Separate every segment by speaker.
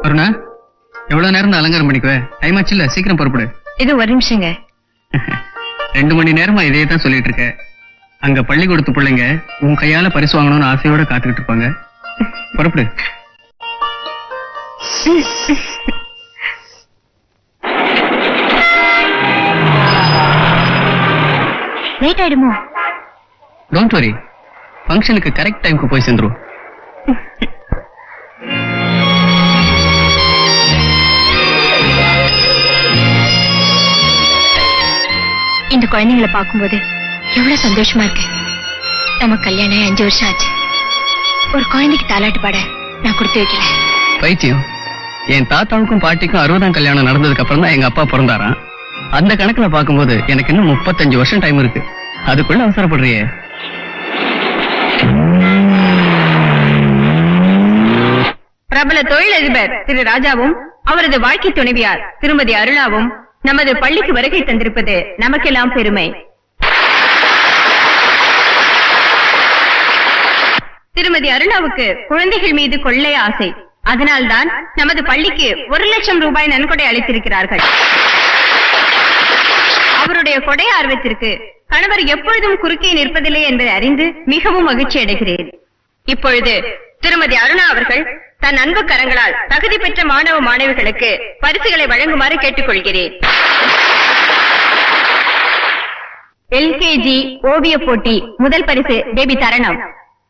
Speaker 1: அருணா, எவ்வளவு நேரம் அலங்காரம் பண்ணிக்குவே? டைம் ஆச்சு இல்ல, சீக்கிரம் புறப்படு.
Speaker 2: இது ஒரு நிமிஷங்க.
Speaker 1: 2 மணி நேரமா இதே தான் சொல்லிட்டு இருக்க. அங்க பள்ளிக்கூடத்து பிள்ளைங்க உன் கையால பரிசு வாங்கணும்னு ஆசையோட காத்துக்கிட்டு இருப்பாங்க. புறப்படு.
Speaker 2: லேட் ஆயிடுமோ?
Speaker 1: டோன்ட் வரி, ஃபங்க்ஷனுக்கு கரெக்ட் டைம்க்கு போய் சேர்ந்துரும்.
Speaker 2: இந்த குழந்தைங்களை பார்க்கும்போது எவ்வளவு சந்தோஷமா இருக்கு. நம்ம கல்யாணம் 5 வருஷம் ஆச்சு. ஒரு குழந்தைக்கு தாலாட்டு பாட நான் கொடுத்து வைக்கல.
Speaker 1: பைத்தியம், என் தாத்தாவுக்கும் பாட்டிக்கும் 60ஆம் கல்யாணம் நடந்ததுக்கு அப்புறம் தான் எங்க அப்பா பிறந்தாராம். அந்த கணக்குல பார்க்கும்போது எனக்கு இன்னும் 35 வருஷம் டைம் இருக்கு. அதுக்குள்ள அவசரப்படுறியே.
Speaker 2: பிரபல தொழிலதிபர் திரு ராஜாவும் அவரது வாழ்க்கை துணைவியார் திருமதி அருணாவும் நமது பள்ளிக்கு வருகை தந்திருப்பது நமக்கெல்லாம் பெருமை. திருமதி அருணாவுக்கு குழந்தைகள் மீது கொள்ளை ஆசை. அதனால்தான் நமது பள்ளிக்கு 1 லட்சம் ரூபாய் நன்கொடை அளித்திருக்கிறார்கள். அவருடைய கொடை ஆர்வத்திற்கு கணவர் எப்பொழுதும் குறுக்கே நிற்பதில்லை என்பதை அறிந்து மிகவும் மகிழ்ச்சி அடைகிறேன். இப்பொழுது திருமதி அருணா அவர்கள் தன் அன்பு கரங்களால் தகுதி பெற்ற மாணவ மாணவிகளுக்கு பரிசுகளை வழங்குமாறு கேட்டுக்கொள்கிறேன். எல்கேஜி ஓவிய போட்டி முதல் பரிசு பேபி தரணம்.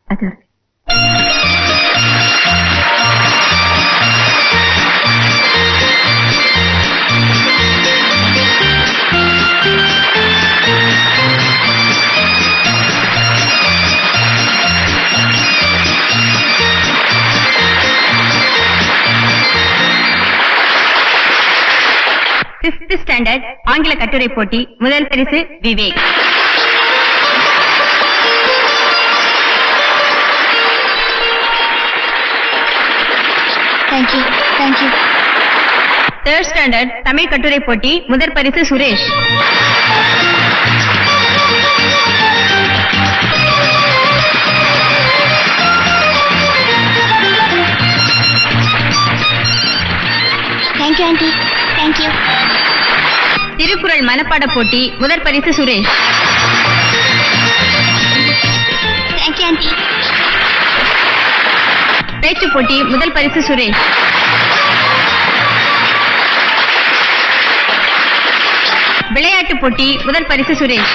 Speaker 2: Fifth standard ஆங்கில கட்டுரை போட்டி முதல் பரிசு Vivek.
Speaker 3: Thank you. Thank you.
Speaker 2: Third standard Tamil கட்டுரை போட்டி முதல் பரிசு Suresh.
Speaker 3: Thank you, auntie. Thank you.
Speaker 2: Thirukkural மனப்பாட போட்டி முதல் பரிசு சுரேஷ்.
Speaker 3: Thank you, auntie.
Speaker 2: பேச்சு போட்டி முதல் பரிசு சுரேஷ். விளையாட்டு போட்டி முதல் பரிசு சுரேஷ்.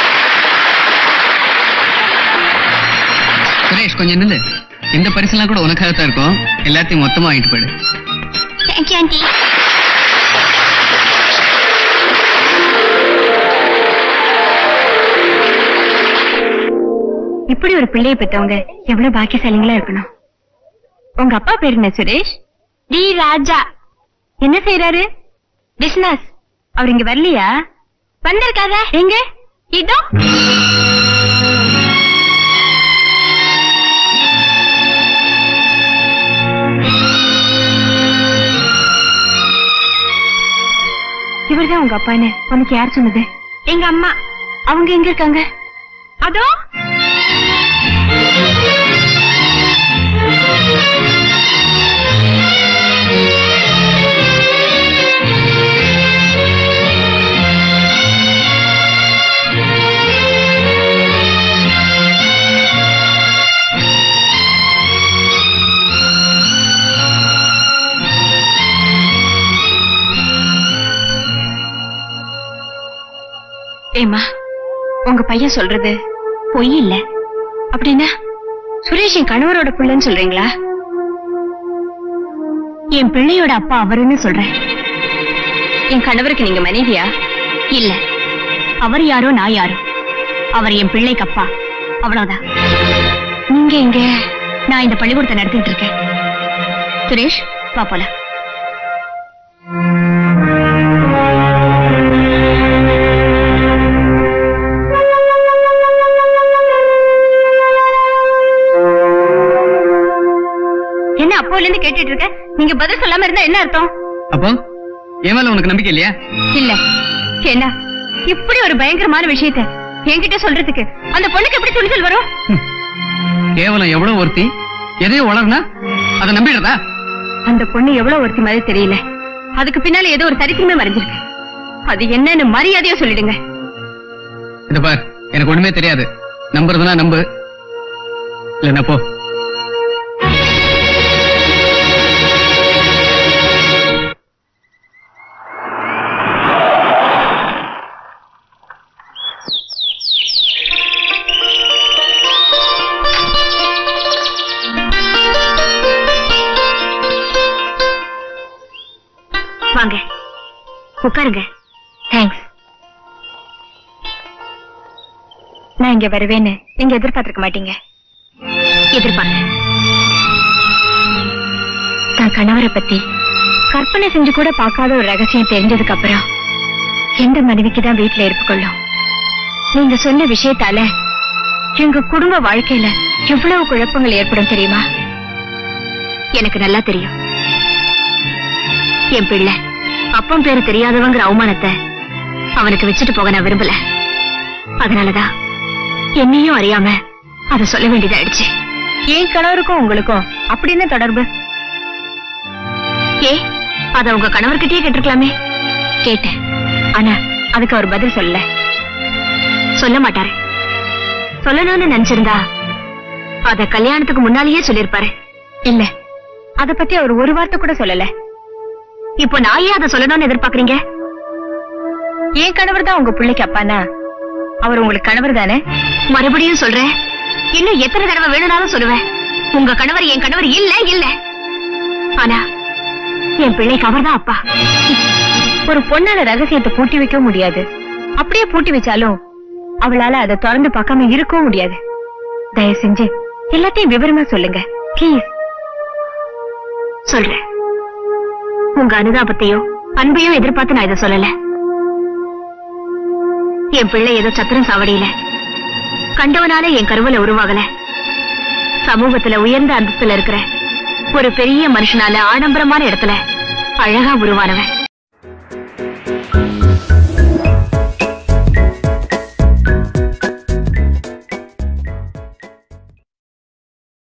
Speaker 1: சுரேஷ் கொஞ்சம் நில்லு. இந்த பரிசெல்லாம் கூட உனக்காகத்தான் இருக்கும். எல்லாத்தையும் மொத்தமா வாங்கிட்டு போயிடு.
Speaker 3: Thank you, auntie.
Speaker 2: இப்படி ஒரு பிள்ளையை பெற்றவங்க எவ்வளவு பாக்கியசாலிங்களா இருக்கணும். உங்க அப்பா பேரு என்ன சுரேஷ்? டி ராஜா. என்ன செய்யறாரு? பிசினஸ். அவர் இங்க வரலையா? வந்திருக்காத. எங்க? இதோ. இவர்தான் உங்க அப்பான்னு உனக்கு யார் சொன்னது? எங்க அம்மா. அவங்க எங்க இருக்காங்க? அதோ. ஏமா, உங்க பையன் சொல்றது பொய் இல்ல அப்படின்னா சுரேஷ் என் கணவரோட பிள்ளைன்னு சொல்றீங்களா? என் பிள்ளையோட அப்பா அவருன்னு சொல்றேன். என் கணவருக்கு நீங்க மனைவியா? இல்ல, அவர் யாரோ நான் யாரோ. அவர் என் பிள்ளைக்கு அப்பா, அவ்வளவுதான். நீங்க எங்க? நான் இந்த பள்ளிக்கூடத்தை நடத்திட்டு இருக்கேன். சுரேஷ் வா போலாம். என்ன அப்போல இருந்து கேட்டுட்டு இருக்க? நீங்க பதில் சொல்லாம இருந்தா என்ன அர்த்தம்?
Speaker 1: அப்போ என் மேல உனக்கு நம்பிக்கை இல்லையா?
Speaker 2: இல்ல. என்ன இப்படி ஒரு பயங்கரமான விஷயத்தை என்கிட்ட சொல்றதுக்கு அந்த பொண்ணுக்கு எப்படி துணிச்சல் வரும்?
Speaker 1: கேவலம் எவ்வளவு ஒருத்தி எதையோ வளர்னா அதை நம்பிடுறதா?
Speaker 2: அந்த பொண்ணு எவ்வளவு ஒருத்தி மாதிரி தெரியல. அதுக்கு பின்னால ஏதோ ஒரு சரித்திரமே மறைஞ்சிருக்கு. அது என்னன்னு மரியாதையா சொல்லிடுங்க.
Speaker 1: இந்த பார், எனக்கு ஒண்ணுமே தெரியாது. நம்புறதுனா நம்பு, இல்லைன்னா போ.
Speaker 2: வாங்க, உட்காருங்க. தேங்க்ஸ். நான் இங்க வருவேன்னு நீங்க எதிர்பார்த்திருக்க மாட்டீங்க. எதிர்பார்த்தேன். தான் கணவரை பத்தி கற்பனை செஞ்சு கூட பார்க்காத ஒரு ரகசியம் தெரிஞ்சதுக்கு அப்புறம் எந்த மனைவிக்கு தான் வீட்டுல இருப்பு கொள்ளும்? நீங்க சொன்ன விஷயத்தால எங்க குடும்ப வாழ்க்கையில எவ்வளவு குழப்பங்கள் ஏற்படும் தெரியுமா? எனக்கு நல்லா தெரியும். என் பிள்ளை அப்பம் பேரு தெரியாதவங்கிற அவமானத்தை அவனுக்கு வச்சுட்டு போக நான் விரும்பல. அதனாலதான் என்னையும் அறியாம அதை சொல்ல வேண்டியதாயிடுச்சு. ஏன் கணவருக்கும் உங்களுக்கும் அப்படி என்ன தொடர்பு? அத உங்க கணவர்கிட்டயே கேட்டிருக்கலாமே. கேட்டேன், ஆனா அதுக்கு அவர் பதில் சொல்லல. சொல்ல மாட்டாரு. சொல்லணும்னு நினைச்சிருந்தா அத கல்யாணத்துக்கு முன்னாலேயே சொல்லிருப்பாரு. இல்ல, அத பத்தி அவர் ஒரு வார்த்தை கூட சொல்லல. இப்போ நான் ஏன் அதை சொல்லணும்னு எதிர்பார்க்கறீங்க? என் கணவர் தான் உங்க பிள்ளைக்கு அப்பானா அவர் உங்களுக்கு கணவர் தானே? மறுபடியும் சொல்றேன், இன்னும் எத்தனை தடவை வேணும்னாலும் சொல்லுவேன். உங்க கணவர் என் கணவர் இல்ல இல்ல. ஆனா என் பிள்ளைக்கு அவர் தான் அப்பா. ஒரு பொண்ணால ரகசியத்தை பூட்டி வைக்க முடியாது. அப்படியே பூட்டி வச்சாலும் அவளால அதை திறந்து பார்க்காம இருக்கவும் முடியாது. தயவு செஞ்சு எல்லாத்தையும் விவரமா சொல்லுங்க ப்ளீஸ். சொல்றேன். உங்க அனுதாபத்தையோ அன்பையோ எதிர்பார்த்து நான் இதை சொல்லல. என் பிள்ளை ஏதோ சத்திரம் சாவடியில கண்டவனால என் கருவில உருவாகல. சமூகத்துல உயர்ந்த அந்தஸ்துல இருக்கிற ஒரு பெரிய மனுஷனால ஆடம்பரமான இடத்துல அழகா உருவானவன்.